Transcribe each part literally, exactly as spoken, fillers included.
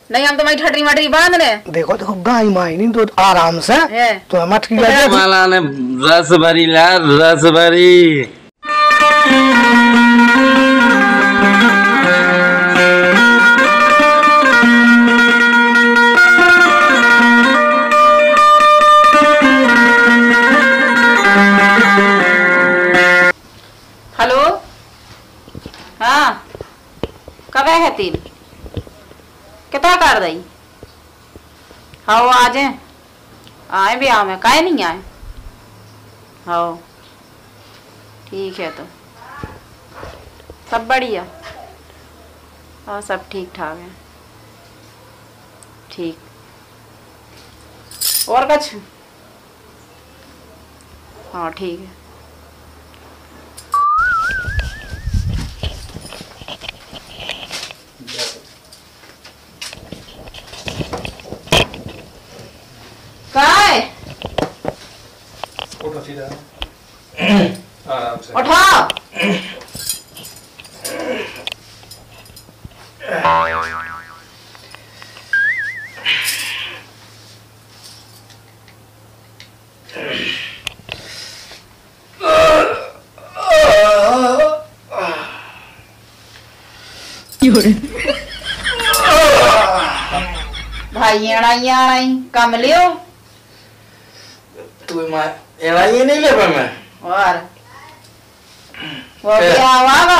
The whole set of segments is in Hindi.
नहीं हम तो वही ठटरी मटरी बांधने। देखो देखो गाय माई नहीं तो आराम से तो मटकी माला ने रस भरी ला रस भरी। हेलो हाँ कब है तीन कितना कर दई। हाँ वो आ जाए आए भी आए काहे नहीं आए। हाँ ठीक है तो सब बढ़िया। हाँ सब ठीक ठाक है। ठीक और कुछ। हाँ ठीक है। काय उठो सीधा आराम से उठा। भाई एड़ा यार कम लियो तू मैं एड़ा ये नहीं ले पर मैं और वो क्या वागा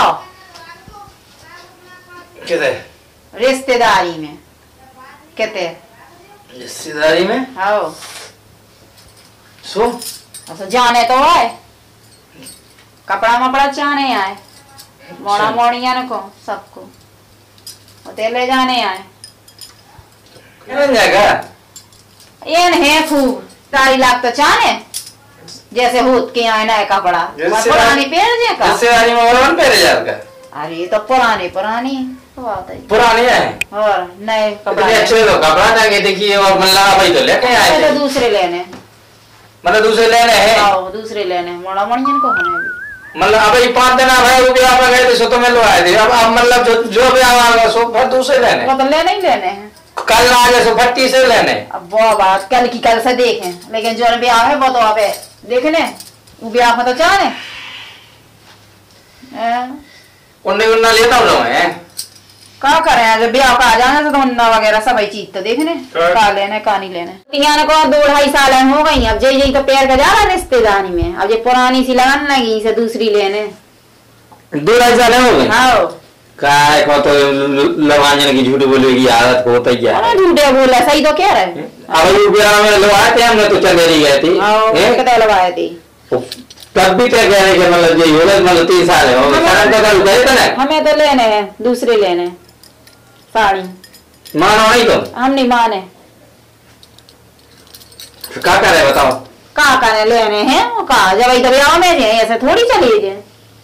किधर रिश्तेदारी में कहते रिश्तेदारी में। हाँ सो अच्छा जाने तो आए कपड़ा मपड़ा चाहने आए मोड़ा मोड़िया न को सबको ते ले जाने आए। क्या जाएगा ये है खूब तारी लाख तो चाहने जैसे होत के आए ना कपड़ा पुरानी पहन जे का रिश्तेदारी में और पहले जाएगा। अरे तो पुरानी पुरानी बात है पुरानी है और नए कपड़ा अच्छे तो कपड़ा जाके देखिए और मल्ला भाई तो लेके आए तो दूसरे लेने मतलब दूसरे लेने हैं। आओ दूसरे लेने मोड़ा मोड़ियन को होने भी मतलब अब ये पांच दिन भाई वो भी आप गए थे सो तो मैं लो आए थे अब अब मतलब जो जो भी आवागा सो फिर दूसरे लेने वो तो लेने ही लेने हैं। कल आ गए सो फिर तीसरे लेने। अब वो बात कल की कल से देखें लेकिन जो ब्याह है वो तो अब देखने वो ब्याह में तो चाहे उन्ने उन्ना लेता हूँ मैं क्या करें जब ब्याह का आ जाना तो उन्ना वगैरह सब चीज तो देखने का लेने का नहीं लेने। तिहान को दो ढाई साल हो गई अब जे यही तो पैर का जा रहा रिश्तेदारी में अब ये पुरानी सी लगान लगी से दूसरी लेने दो ढाई साल हो गए। हाँ काय को तो लवांजन की झूठ बोलेगी आदत होता ही है। झूठे बोला सही तो कह रहे अब ये ब्याह में लगवाए थे हमने तो चंदेरी गए थे कितने लगवाए थे तब भी क्या कह रहे कि मतलब ये होगा मतलब तीन साल है कारण का कल गए थे ना हमें तो लेने हैं दूसरे लेने साड़ी मानो नहीं तो हम नहीं माने क्या करे बताओ कहा करे लेने हैं वो कहा जब इधर ब्याह में जाए ऐसे थोड़ी चली जाए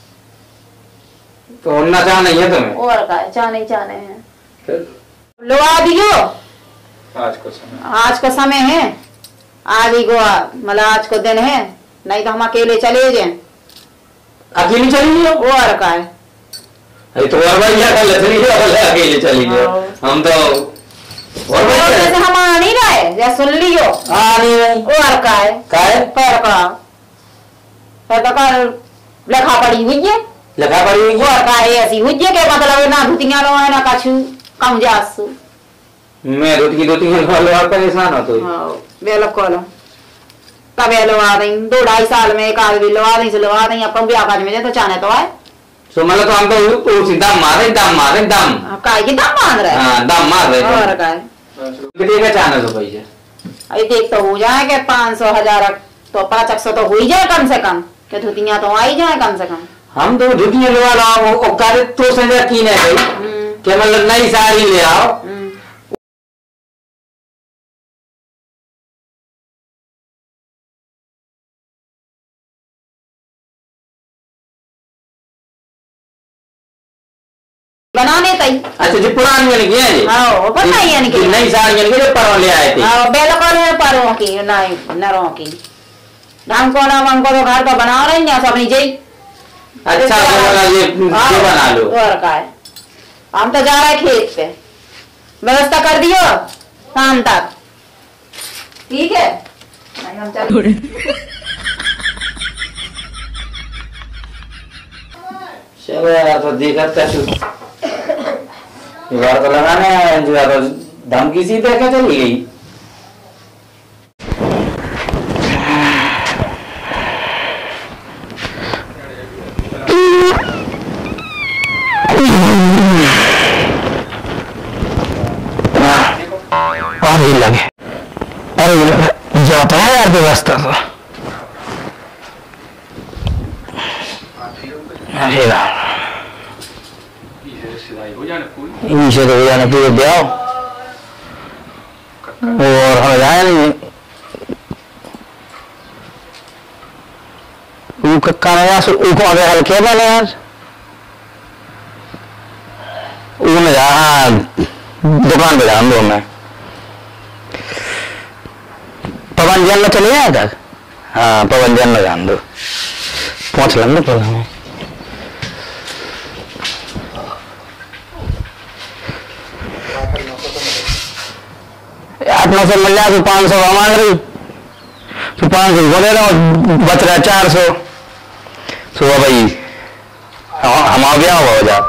तो उन्ना चाह नहीं है तुम्हें और का चाहने चाहने हैं लगा दियो आज को समय आज का समय है आज ही को मतलब आज को दिन है नहीं तो हम अकेले चले जाए अकेले चली जाओ और का है अरे तो और भाई क्या लथड़ी है वाला अकेले चली जाओ हम तो और भाई जैसे हम आ नहीं रहे जैसे सुन लियो आ नहीं रहे और का है का है पैर का पैर का लखा पड़ी हुई है लगा पड़ी हुई और का है ऐसी हुई है के मतलब ना धुतियां लो ना कछु कम जासु मैं रोटी रोटी लो आप परेशान हो तो हां बेलो कोला कब लवा दें दो ढाई साल में एक आदमी लवा दें से लवा दें अपन भी आकाश में जाए तो चाहने तो आए सो मतलब तो हम तो तो सीधा मारे दम मारे दम काय की दम मार रहे हां दम मार रहे और काय कितने का चाहना तो भैया अरे देख तो हो जाए के पाँच सौ हजार तो पाँच सौ तो हो ही जाए कम से कम के धुतियां तो आ ही जाए कम से कम हम तो धुतियां लगा लाओ वो कार्य तो संजा की नहीं भाई के मतलब नई साड़ी ले आओ बनाने तई अच्छा जी पुरानी वाली की है जी हां पता ही है कि नई साड़ी वाली जो परवा ले आए थे हां बेलो को परों की नहीं नरों की ढंग को ना वंग को तो घर तो बना रही हैं सब नहीं अच्छा तो ये ये बना लो और का है हम तो जा रहे खेत पे व्यवस्था कर दियो शाम तक, ठीक है? नहीं हम चल चलो यार तो देखा तू बार तो लगाने आया जो यार धमकी सी देके चली गई। पानी लगे अरे जाता है यार व्यवस्था तो अरे इसे तो जाने पूरे ब्याह और हो जाए नहीं वो कक्का ने यार उनको आगे हल्के बने यार उन्हें जहाँ दुकान पे जान दो मैं पवन जन में चले जाए तक हाँ पवन जन में जान दो पहुंच लंबे पवन में आठ नौ सौ मिल जाए तो पाँच सौ मांग रही तो पाँच सौ बोले रहा बच रहा चार सौ सुबह भाई हम आ गया हो जा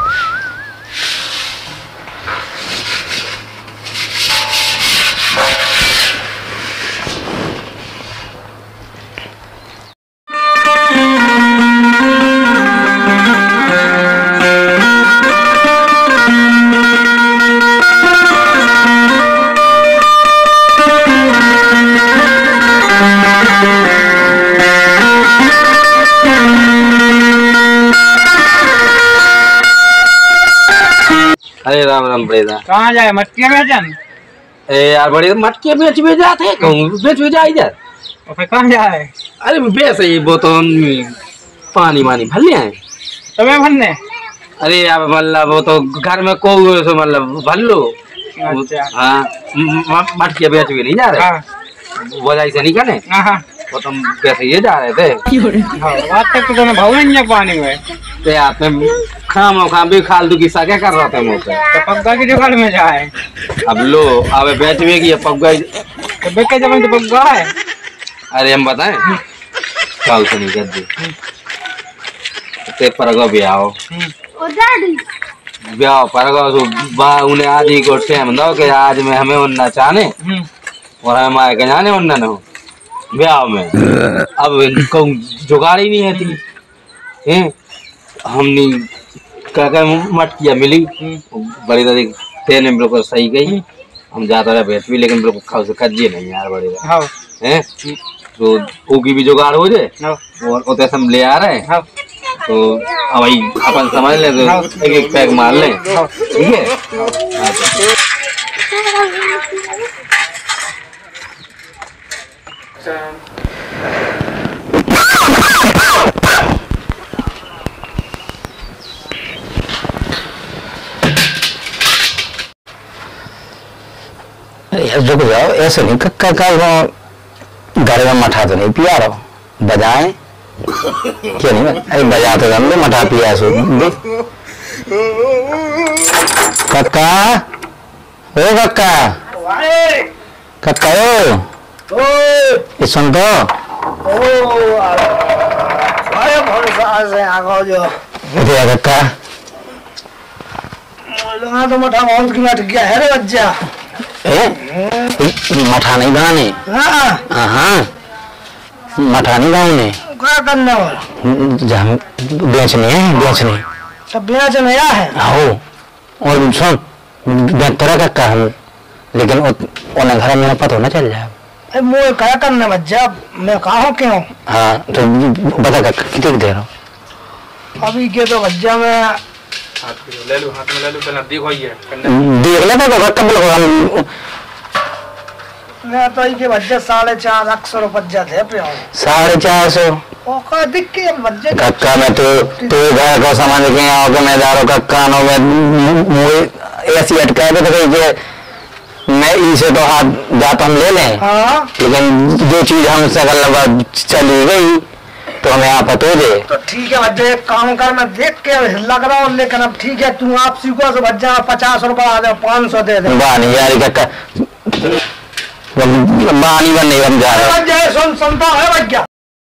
अरे राम राम बड़ेदा कहाँ जाए मटकिया बेचन? ए यार बड़े मटकिया बेच बेच जाते कहूँ बेच बेच जा इधर और फिर कहाँ जाए? अरे वैसे ही वो तो पानी वानी भर ले आए तुम्हें भरने? अरे यार मतलब वो तो घर में को सो मतलब भर लो। अच्छा। हाँ मटकिया बेच भी नहीं जा रहे हाँ। वो ऐसे नहीं करने हाँ वो तुम वैसे ये जा रहे थे बात तक तो तुम्हें भाव नहीं है पानी में तो यार तुम खाम खाम भी फालतू की सा क्या कर रहा था मुँह पे तो पक्का की जुगाड़ में जाए अब लो अब बेच भी की पक्का तो बेच जब तो पक्का है। अरे हम बताएं कल तो नहीं कर दी ते परगो भी आओ ब्याह परगो सो बा उन्हें आदि को टाइम दो कि आज में हमें उन्ना चाहने और हमें आए के जाने उन्ना न हो ब्याह में अब कहूँ जुगाड़ ही नहीं है थी हैं हमने क्या क्या मटकिया मिली बड़ी दादी तेने बिल्कुल सही गई हम जाता रहे बैठ भी लेकिन बिल्कुल खाओ से कज्जे नहीं यार बड़े हैं तो ओकी भी जुगाड़ हो जाए और उतने हम ले आ रहे हैं तो अब भाई अपन समझ ले तो एक एक पैक मार लें ठीक है। रुक जाओ ऐसे नहीं कक्का का घर में मठा तो नहीं पिया रहो बजाए क्या नहीं अरे बजा तो हम मठा पिया सो कक्का ओ कक्का कक्का ओ ये सुन तो कक्का तो मठा बहुत की मट गया है रे बच्चा मठा नहीं बनाने हाँ हाँ मठा नहीं बनाने क्या करना वाला बेचने हैं बेचने सब बेचने है आओ और सुन बेहतर कक्का हम लेकिन उन्हें घर में पता ना चल जाए अरे मुझे क्या करना बच्चा मैं कहाँ क्यों हाँ तो बता कक्का कितने दे रहा हूँ अभी के तो बच्चा मैं ले लो हाथ में ले लो पहले देखो ये देख लेता तो कब लोग मैं तो ये बच्चे साढ़े चार लाख सौ रुपये थे पे साढ़े चार सौ ओका दिख के बच्चे कक्का में तो तो घर को सामान के आओ के मैं दारो कक्का नो में मुझे ऐसी अटका है तो कि मैं इसे तो हाथ जाता हम ले लें हाँ लेकिन जो चीज हमसे गलत चली गई तो हमें यहाँ पतो दे। तो ठीक है भज्जा एक काम कर, मैं देख के लग रहा हूँ लेकिन अब ठीक है तू आप सीखो तो भज्जा पचास रुपए आ जाओ, पाँच सौ दे दे। बानी यार कक्का बानी बन नहीं बन जा रहा भज्जा सुन सुनता है भज्जा।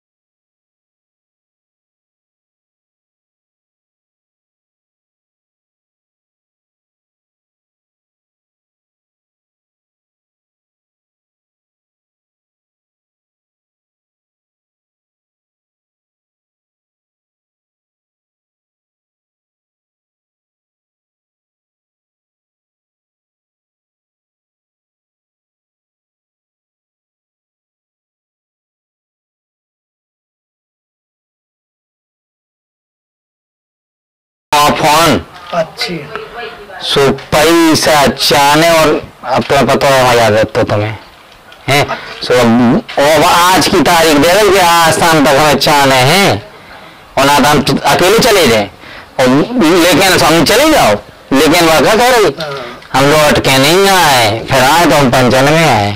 फोन अच्छी सो पैसा चाने और अपना पता होगा तो तुम्हें हैं सो अब आज की तारीख दे रहे कि आज शाम तक हमें चाने हैं और ना हम अकेले चले जाए और लेकिन हम चले जाओ लेकिन वह क्या कह रही हम लौट के नहीं आए फिर आए तो हम पंचन में आए।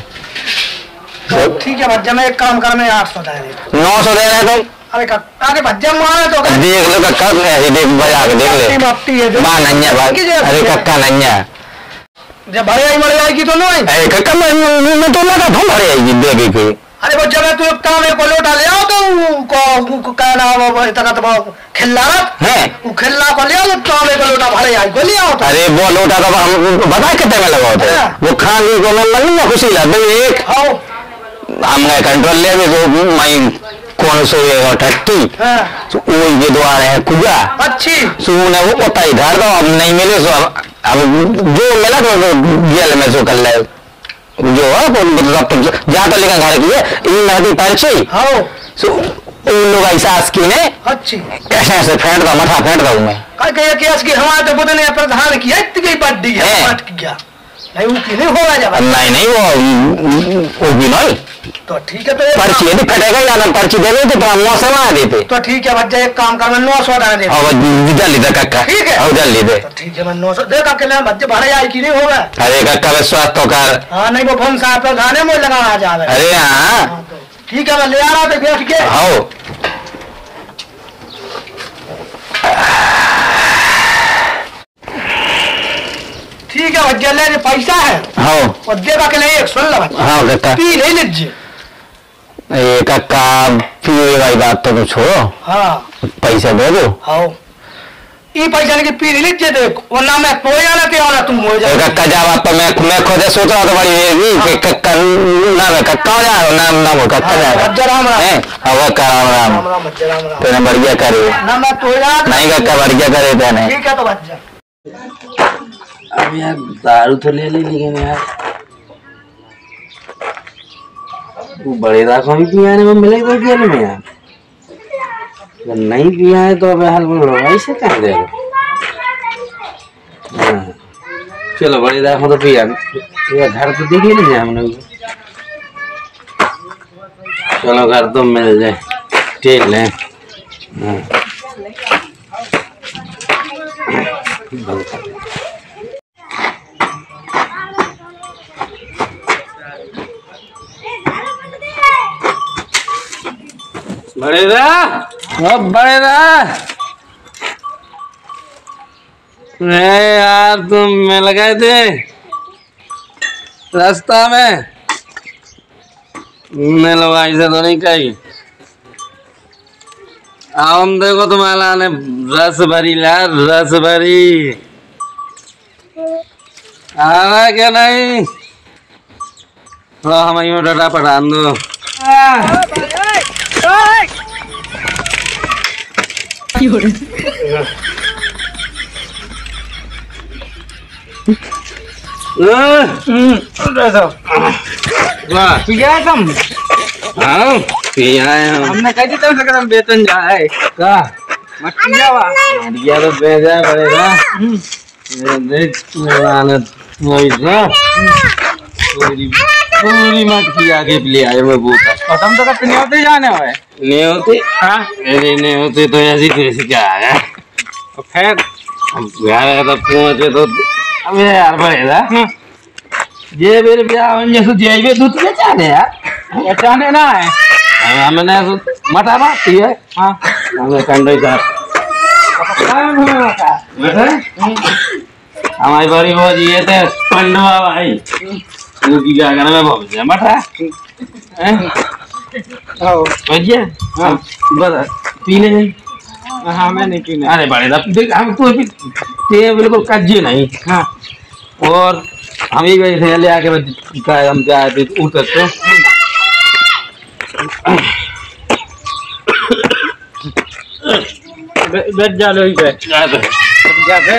ठीक है भज्जा मैं एक काम कर, मैं आठ सौ दे रही नौ सौ दे रहे तुम। अरे कक्का के भज्जा मारे तो देख लो कक्का ऐसे देख बजा के देख ले मां नन्या भाई। अरे कक्का नन्या जब भरे आई मर जाएगी तो नहीं। अरे कक्का मैं मैं तो लगा था भरे आएगी देगी के। अरे बच्चा मैं तू एक काम है को लोटा ले आओ तो को को क्या नाम है इतना तो खिल्ला है वो खिल्ला को ले आओ तो काम है को लोटा भरे आई को ले आओ। अरे वो लोटा तो हम बता कितने में लगाओ थे वो खाने को मैं मन ना खुशी ला दे एक हां हमने कंट्रोल ले तो मैं कौन सो ये टट्टी तो वो ये द्वार है कुआ अच्छी सुने वो पता ही धार दो अब नहीं मिले सो अब जो मिला तो जेल में सो कर ले जो है मतलब जा तो लेकर घर की है इन नदी पर्ची हां सो उन लोग ऐसा की ने अच्छी कैसे से फेंट दो मथा फेंट दो मैं काय कहे केस की हमारे तो बुदने प्रधान की इतनी बड्डी है फट गया नहीं वो की नहीं होगा जब नहीं नहीं वो वो भी नहीं तो ठीक है तो पर्ची यदि फटेगा या ना पर्ची दे देते तो हम मौसम आ देते तो ठीक है भज्जा एक काम कर मैं नौ सौ डाल दे और जल्दी दे कक्का ठीक है और जल्दी दे तो ठीक है मैं नौ सौ दे कक्के ले भज्जा भाड़े आई की नहीं होगा। अरे कक्का विश्वास तो कर। हाँ नहीं वो फोन साहब पे गाने में लगा आ जावे। अरे हाँ ठीक है मैं ले आ रहा था बैठ के। आओ ठीक है भज्जा ले पैसा है हाँ और दे बाकी ले एक सुन लो हाँ कक्का पी ले लीजिए। ये कक्का पिए वाली बात तो कुछ छोड़ो हाँ पैसा दे दो। हाँ ये पैसा लेके पी लीजिए देख वरना मैं कोया ना क्या तुम हो जाए कक्का जा बात तो मैं मैं खुद सोच रहा था बड़ी देर की कि कक्का ना मैं कक्का हो जा नाम ना वो कक्का जा भज्जा राम राम हैं हवा का राम राम राम राम भज्जा राम राम तेरे बढ़िया करे ना मैं तो यार नहीं कक्का बढ़िया करे तेने। ठीक है तो भज्जा अब यार दारू तो ले ली लेकिन यार वो बड़े दाखों भी पियाने में मिलेगा क्या में यार अगर नहीं पिया है तो अब हाल बोल ऐसे कह दे चलो बड़े दाखों तो पिया ये घर तो देखे नहीं हमने चलो घर तो मिल जाए ठीक है बड़े दा अब बड़े दा यार तुम मिल गए थे रास्ता में मिलो ऐसे तो नहीं कही हम देखो तुम्हारे लाने रस भरी ला रस भरी आना क्या नहीं तो हम यूं डटा पठान दो हमने कह दी तब से वेतन जाए का मत जावा बढ़िया तो भेजा पड़ेगा देख मेहनत वही ना पूरी पूरी मटकी आगे ले आए मैं बूटा और तुम तो कभी नहीं होते जाने हुए नहीं होती हाँ अरे नहीं होती तो ऐसी कैसे क्या आया तो फिर हम यार तब पहुंचे तो अब यार बढ़ेगा ये मेरे ब्याह में जैसे जेबे दूध के जाने यार अचानक ना है हमने मटा बात है। हाँ हमें कंडे का हमारी बड़ी बहुत ये थे पंडवा भाई वो की क्या करना मैं बहुत है मटा आओ भैया हाँ बस पीने नहीं हाँ मैं नहीं पीने अरे बड़े देख हम तो ते बिल्कुल कज्जे नहीं हाँ और हम ही गए थे ले आके क्या हम क्या उतरते बैठ जा लो ही पे जा पे जा पे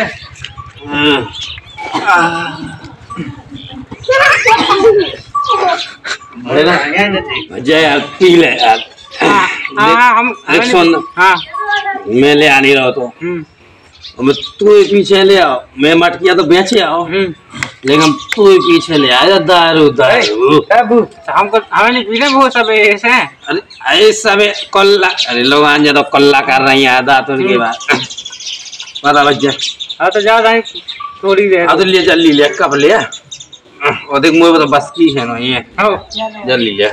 अरे ना जय यार पी ले यार हाँ हम देख सुन हाँ मैं ले आ नहीं रहा तो मैं तू ही पीछे ले आओ मैं मटकिया तो बेचे आओ लेकिन तू ही पीछे ले आया दारू दारू अबू हमको हमें नहीं पीने वो सब ऐसे हैं अरे ऐसा सब कल्ला अरे लोग आने तो कल्ला कर रही हैं आधा तो उनके बाद पता बच जा हाँ तो जा रहे थोड़ी देर अब तो ले जल्दी ले कब ले और देख मुझे तो बस की है ना ये जल्दी ले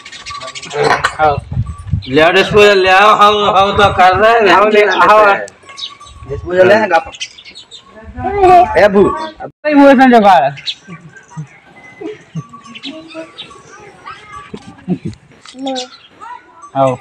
ले डिस्पोजल ले आओ हम हम तो कर रहे हैं आओ ले आओ डिस्पोजल है ना ए अबू अब तो वो ऐसा जगह है आओ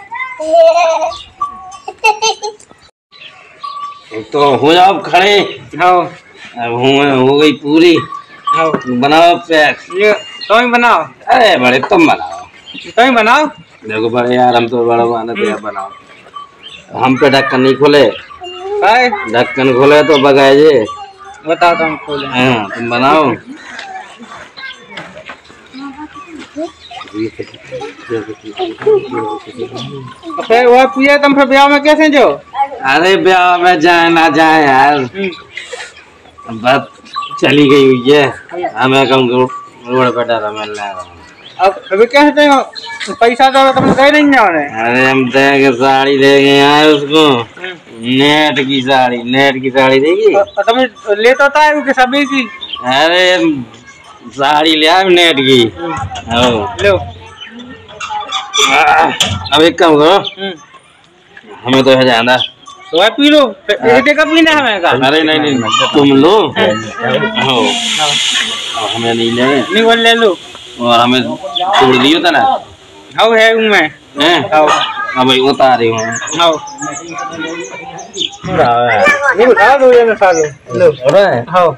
तो हो जाओ खड़े आओ अब हूँ हो गई पूरी आओ बनाओ पैक ये तो ही बनाओ अरे बड़े तुम बनाओ तो ही बनाओ देखो बड़े यार हम तो बड़ा मानत है बनाओ हम पे ढक्कन नहीं खोले काय ढक्कन खोले तो बगाए जे बताओ तुम खोले हाँ तुम बनाओ फिर वो पिए तुम फिर ब्याह में कैसे जो अरे ब्याह में जाए ना जाए यार बात चली गई हुई है हमें कम रोड पे डरा मिल रहा है अब अभी कैसे हो पैसा तो तुम गए नहीं जाओ अरे हम देंगे साड़ी देंगे यार उसको नेट की साड़ी नेट की साड़ी देगी तुम ले तो था कि सभी की अरे साड़ी ले आए नेट की लो अब एक काम करो हमें तो है जाना तो पी लो एक कप पीना हमें का अरे नहीं नहीं तुम लो हो हमें नहीं ले नहीं बोल ले लो और हमें छोड़ दियो था ना हाउ है हूँ मैं हैं हाउ अब भाई उतार रही हूँ हाउ नहीं उठा दो ये ना लो लो हो रहा है हाउ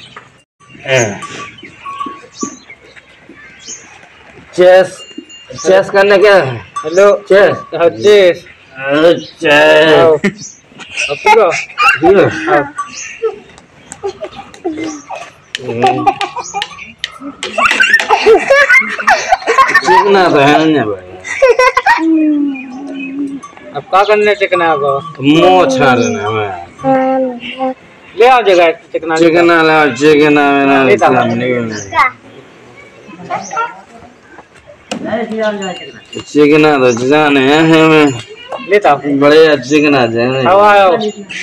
चेस चेस करने क्या हेलो चेस हाउ चेस हाउ चेस अब पूरा दियो चिकना तो है ना भाई अब क्या करने चिकना को मुँह छाड़ना हमें ले आओ जगह चिकना चिकना लाओ चिकना मेरा ले आओ। चिकना तो जाने हैं हमें लेता बड़े चिकना जाने आओ आओ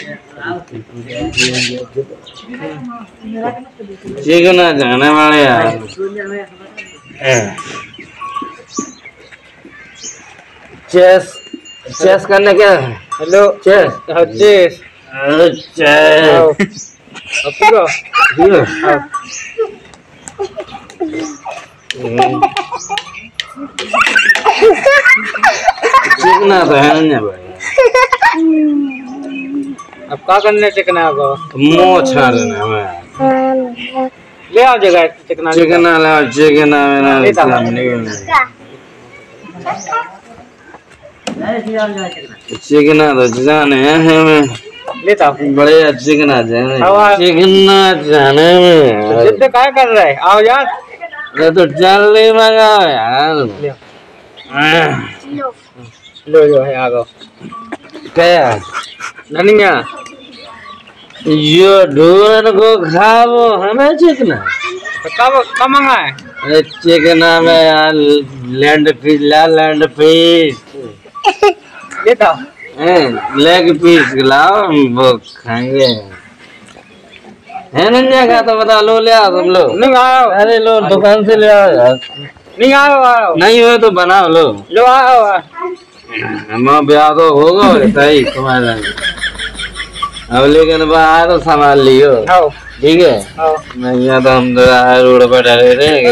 चिकना जाने वाले यार चेस चेस करने क्या हेलो चेस हाउ चेस चेस अब पूरा दियो चिकना तो है ना भाई अब क्या करने चिकना को मुँह छाड़ना हमें ले आओ जगह चिकना चिकना लाओ चिकना मेरा लेता चिकना तो जाने हैं हमें लेता बड़े चिकना जाने आओ, आओ। चिकना जाने में जिद्द काय कर रहे आओ यार अरे तो जल्दी मंगाओ यार लो जो है आगो क्या धनिया यो ढूंढ को खाओ हमें चिकना तो कब कब मंगाए अरे चिकना में यार लैंड पीस ला लैंड पीस लेता लेग पीस लाओ हम वो खाएंगे है नन्या का तो बता लो ले आओ तुम लोग नहीं आओ अरे लो दुकान से ले आओ यार नहीं आओ आओ नहीं हो तो बनाओ लो लो आओ आओ। मैं ब्याह तो होगा सही तुम्हारा, अब लेकिन बाहर संभाल लियो ठीक है। नहीं यहाँ तो हम रोड पर डरे रहे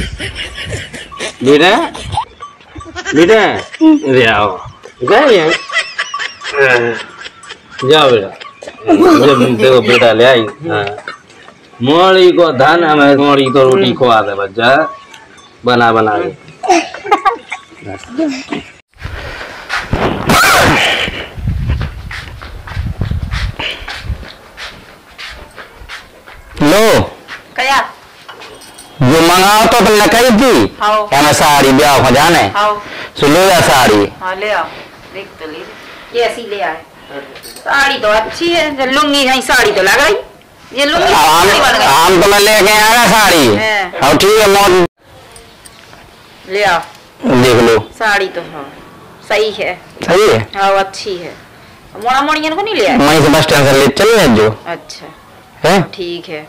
बेटा बेटा अरे आओ गए जाओ बेटा, जब देखो बेटा ले आई मोड़ी को धान हमें मोड़ी तो रोटी खुआ दे बच्चा बना बना के। लो क्या जो मंगाओ तो तुमने कही थी क्या साड़ी ब्याह हो जाने सो ले जा साड़ी। हाँ ले आओ, देख तो ले ये ऐसी ले आए। साड़ी तो अच्छी है, लुंगी नहीं साड़ी तो लगा ये लुंगी हम तो मैं लेके आया साड़ी। अब ठीक है मोड़ ले आओ देख लो साड़ी तो हाँ सही है सही है हाँ अच्छी है। मोड़ा मोड़ियन को नहीं ले आए वहीं से बस स्टैंड से ले चले जो अच्छा है ठीक है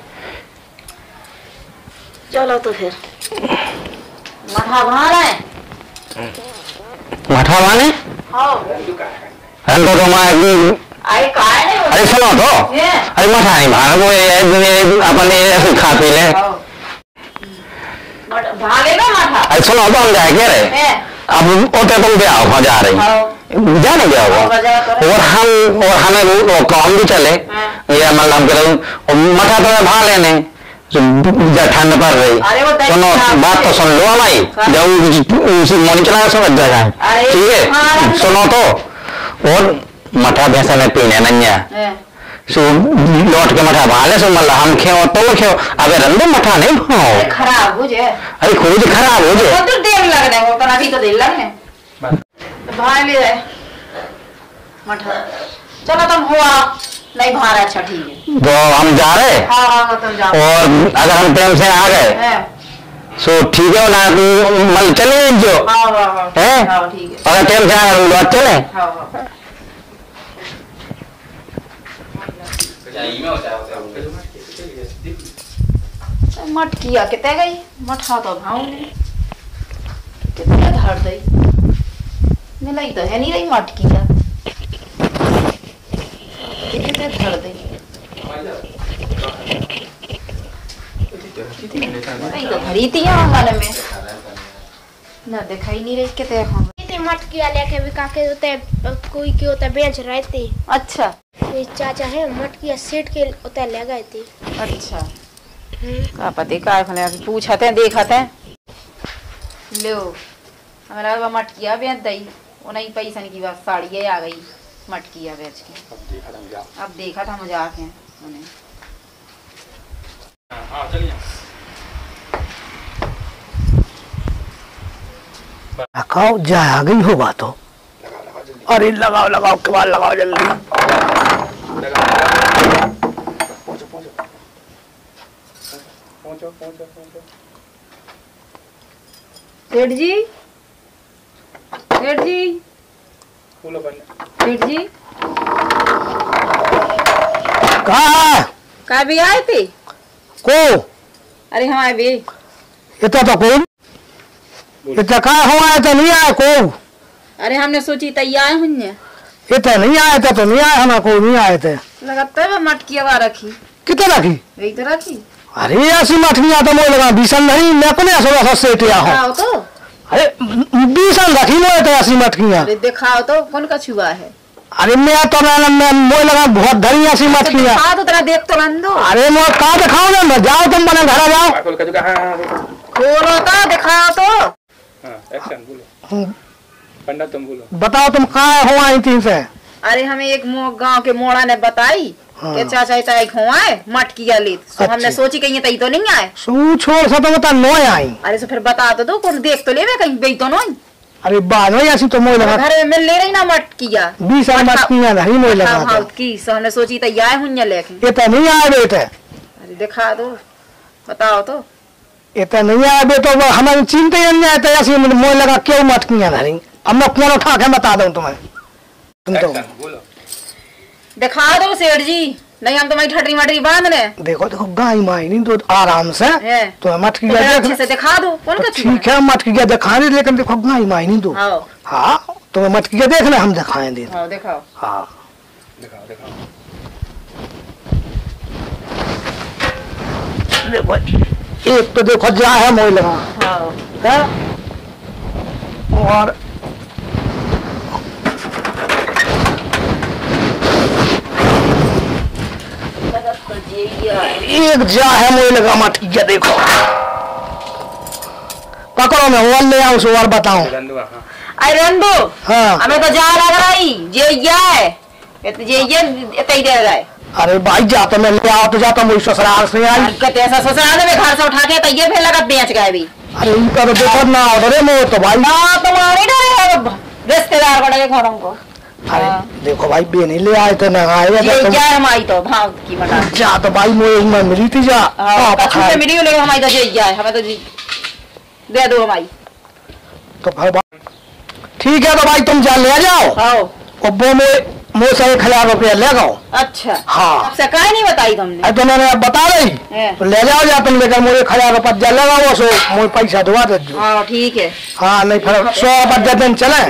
चलो तो फिर मठा बना रहे मठा माने हाँ हम तो तुम्हारे अरे काय नहीं अरे सुनो तो अरे मठा नहीं भाग वो अपन ऐसे खा पी ले भागे ना मठा। अरे सुनो तो हम जाए क्या रहे अब ओटे तुम ब्याह हो जा रही जाने ब्याह हो और हम और हमें वो काम भी चले ये मतलब करो मठा तो भाग लेने ठंड पड़ रही सुनो बात तो सुन लो हमारी जब उसी मन चला समझ जाएगा ठीक है सुनो तो और मठा भैंसा में पीने नन्या सो लौट के मठा भाले सो मतलब हम खेओ तो खेओ अबे रंदो मठा नहीं खाओ खराब हो जाए अरे खुद खराब हो जाए तो देर लग रहा है पर अभी तो देर लगने भाई ले जाए मठा चलो तुम हो आओ नहीं भारा अच्छा ठीक है तो हम जा रहे हाँ हाँ तुम जाओ और अगर हम टाइम से आ गए सो ठीक है ना मल चले जो हाँ हाँ हाँ ठीक है अगर टाइम से आ गए लौट चले हाँ हाँ मटकिया कितने गई मठा तो भाव नहीं कितने धर दई मिलाई तो है नहीं रही मटकिया कितने धर दई नहीं तो भरी थी आंगन में ना दिखाई नहीं रही कितने खाऊं मटकिया लेके भी काके होते कोई के होता बेच रहे थे। अच्छा ये चाचा है मटकिया सेट के होता ले गए थे। अच्छा का पति काय फले पूछा थे देखा थे लो हमारा मटकिया बेच दई वो नहीं पैसा की बात साड़ी आ गई मटकिया बेच के अब देखा था मजाक है उन्हें हां चलिए लगाओ जा आ गई हो बात हो अरे लगाओ लगाओ के बाद लगाओ जल्दी सेठ जी सेठ जी सेठ जी कहाँ का भी आए थे को अरे हम आए भी इतना तो कौन इतना कहाँ हो आया तो नहीं आया को अरे हमने सोची तैयार हुई इतना नहीं आया था तो नहीं आया हम को नहीं आए थे लगाता है मटकिया रखी कितने रखी वही तो रखी अरे ऐसी मटकियां तो मोल लगा बीसन नहीं मैं अपने सोलह सौ से टिया हूँ तो अरे बीसन रखी मोल तो ऐसी मटकियां अरे दिखाओ तो कौन का छुआ है अरे मैं तो मैं मोल लगा बहुत धरी ऐसी मटकियां दिखा तो तेरा देख तो लंदो अरे मैं कहाँ दिखाओ ना जाओ तुम बने घर जाओ खोलो तो दिखाओ तो एक्शन बोलो पंडा तुम बोलो बताओ तुम कहाँ हो आई थी से अरे हमें एक गांव के मोड़ा ने बताई हाँ। कि चाचा इतना एक हुआ है मटकिया ली तो हमने सोची कहीं तई तो नहीं आए सू छोड़ सा तो बता नो आई अरे तो फिर बता तो दो कौन देख तो ले कहीं गई तो नहीं अरे बाद में ऐसी तो मोल लगा घर में ले रही ना मटकिया बीस मटकियां नहीं मोल लगा की सो हमने सोची तैयार हुई लेकिन ये तो नहीं आए बेटे अरे दिखा दो बताओ तो इतना नहीं आया बे तो हमारी चिंता ही नहीं आया ऐसी मोल लगा क्यों मटकियां धरी अब मैं कौन उठा के बता दूं तुम्हें तुम तो दिखा दो सेठ जी नहीं हम तुम्हारी ठटरी मटरी बांधने देखो देखो गाय माई नहीं तो आराम से तो मटकिया अच्छे से दिखा दो कौन का ठीक है मटकिया दिखा रही लेकिन देखो गाय माई नहीं दो हाँ तुम्हें मटकी देखना हम दिखाएं दे। हाँ दिखाओ। हाँ दिखाओ दिखाओ। देखो एक तो देखो जा है मोई लगा हाँ है और एक जा है मोई लगा मटकी देखो पकड़ो मैं और ले आऊं सो और बताऊं। रंदुआ हाँ। अरे रंदू हाँ हमें तो जा लग रही जे ये ये ये ये तई दे रहा है। अरे भाई जाते मैं ले आओ तो जाता मुझे ससुराल से आई। कहते ऐसा ससुराल में घर से उठा के तैयार फिर लगा बेच गए भी। अरे इनका तो देखो ना ऑर्डर है तो भाई ना तुम्हारे डरे रिश्तेदार बड़े घरों को। अरे देखो भाई बेनी ले आए तो ना आए ये क्या हमारी तो भाव की बना जा तो भाई मुझे में मिली थी जा हां कछु से मिली ले हमारी तो जे जाए हमें तो दे दो हमारी तो भाई ठीक है तो भाई तुम जा ले जाओ। आओ और वो में मुँह से एक हजार रुपया ले जाओ। अच्छा हाँ आपसे काहे नहीं बताई तुमने। अरे तुमने अब बता रही तो ले जाओ जा तुम लेकर मुझे एक हजार रुपया ले लगाओ सो मुझे पैसा दुआ दे दो। हाँ ठीक है। हाँ नहीं फिर सौ रुपया दिन चले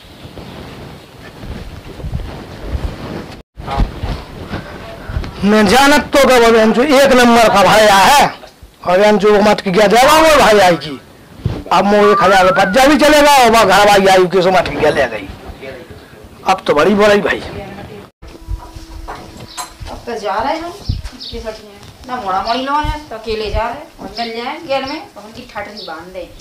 मैं जानत तो जो एक नंबर का भाई है और जो मत की गया जाएगा वो भाई आई की अब मुझे एक हजार रुपया भी चलेगा और वह घर भाई आई की मत की गया ले गई अब तो बड़ी बोली भाई। अब तो जा रहे हैं ना मोड़ा मोड़ी लोग हैं तो अकेले जा रहे हैं और मिल जाए गेर में तो उनकी ठटनी बांध दे।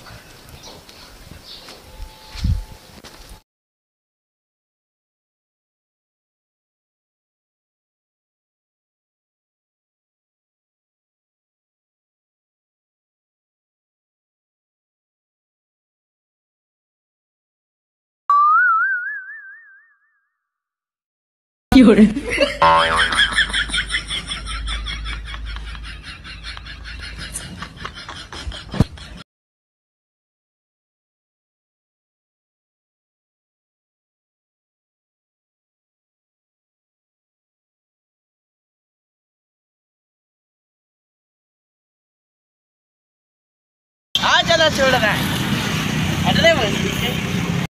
हाँ चला छोड़ रहा है।